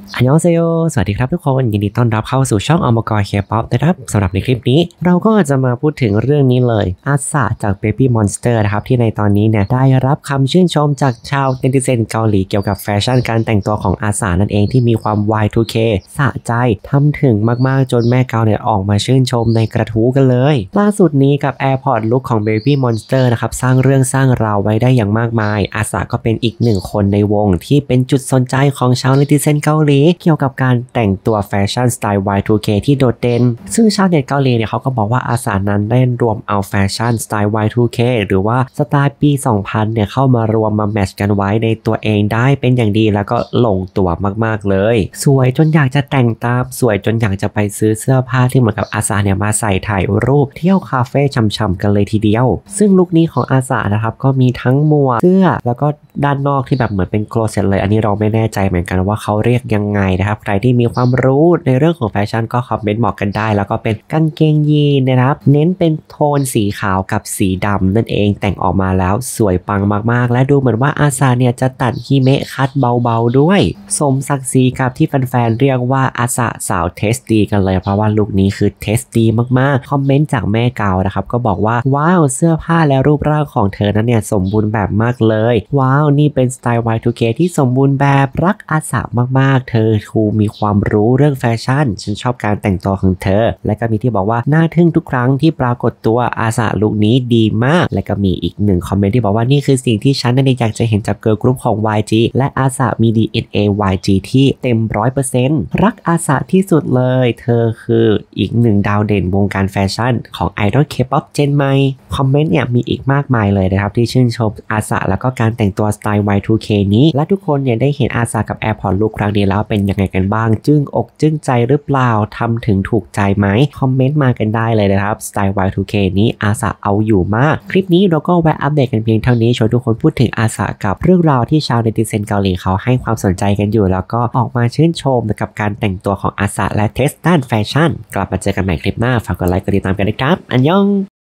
อันยองเซโยสวัสดีครับทุกคนยินดีต้อนรับเข้าสู่ช่องอมกรเคป๊อปนะครับสำหรับในคลิปนี้เราก็จะมาพูดถึงเรื่องนี้เลยอาสาจาก Baby Monster นะครับที่ในตอนนี้เนี่ยได้รับคำชื่นชมจากชาวเนติเซนเกาหลีเกี่ยวกับแฟชั่นการแต่งตัวของอาสานั่นเองที่มีความ Y2K สะใจทำถึงมากๆจนแม่เกาเนี่ยออกมาชื่นชมในกระทู้กันเลยล่าสุดนี้กับ AirPod Look ของ Baby Monster นะครับสร้างเรื่องสร้างราวไว้ได้อย่างมากมายอาสาก็เป็นอีกหนึ่งคนในวงที่เป็นจุดสนใจของชาวเนติเซนเกาหลีเกี่ยวกับการแต่งตัวแฟชั่นสไตล์ Y2K ที่โดดเด่นซึ่งชาวเน็ตเกาหลีเนี่ยเขาก็บอกว่าอาสานั้นได้รวมเอาแฟชั่นสไตล์ Y2K หรือว่าสไตล์ปี 2000 เนี่ยเข้ามารวมมาแมทช์กันไว้ในตัวเองได้เป็นอย่างดีแล้วก็ลงตัวมากๆเลยสวยจนอยากจะแต่งตามสวยจนอยากจะไปซื้อเสื้อผ้าที่เหมือนกับอาสาเนี่ยมาใส่ถ่ายรูปเที่ยวคาเฟ่ช่ำๆกันเลยทีเดียวซึ่งลุคนี้ของอาสานะครับก็มีทั้งหมวกเสื้อแล้วก็ด้านนอกที่แบบเหมือนเป็นโคลเซ็ตเลยอันนี้เราไม่แน่ใจเหมือนกันว่าเขาเรียกยังไงนะครับใครที่มีความรู้ในเรื่องของแฟชั่นก็คอมเมนต์บอกกันได้แล้วก็เป็นกางเกงยีนนะครับเน้นเป็นโทนสีขาวกับสีดำนั่นเองแต่งออกมาแล้วสวยปังมากๆและดูเหมือนว่าอาซาเนี่ยจะตัดฮิเมะคัดเบาๆด้วยสมศักดิ์ศรีกับที่แฟนๆเรียกว่าอาซาสาวเทสดีกันเลยเพราะว่าลุคนี้คือเทสดีมากๆคอมเมนต์จากแม่เกานะครับก็บอกว่าว้าวเสื้อผ้าและรูปร่างของเธอนั้นเนี่ยสมบูรณ์แบบมากเลยว้าวนี่เป็นสไตล์ Y2K ที่สมบูรณ์แบบรักอาสามากๆเธอครูมีความรู้เรื่องแฟชั่นฉันชอบการแต่งตัวของเธอและก็มีที่บอกว่าน่าทึ่งทุกครั้งที่ปรากฏตัวอาสาลุคนี้ดีมากและก็มีอีกหนึ่งคอมเมนต์ที่บอกว่านี่คือสิ่งที่ฉันนั้นอยากจะเห็นจากเกิร์ลกรุ๊ปของ YG และอาสามี DNA YG ที่เต็ม 100% รักอาสาที่สุดเลยเธอคืออีกหนึ่งดาวเด่นวงการแฟชั่นของไอดอลเคป๊อปเจนใหม่คอมเมนต์เนี่ยมีอีกมากมายเลยนะครับที่ชื่นชมอาสาแล้วก็การแต่งตัวสไตล์ Y2K นี้และทุกคนเนี่ยได้เห็นอาสากับ AirPod Look ครั้งนี้แล้วเป็นยังไงกันบ้างจึ้งอกจึ้งใจหรือเปล่าทำถึงถูกใจไหมคอมเมนต์มากันได้เลยนะครับสไตล์ Y2K นี้อาสาเอาอยู่มากคลิปนี้เราก็แวะอัปเดตกันเพียงเท่านี้ชวนทุกคนพูดถึงอาสากับเรื่องราวที่ชาวเนติเซนเกาหลีเขาให้ความสนใจกันอยู่แล้วก็ออกมาชื่นชมกับการแต่งตัวของอาสาและเทสด้านแฟชั่นกลับมาเจอกันใหม่คลิปหน้าฝากกดไลค์กดติดตามกันนะครับอันยอง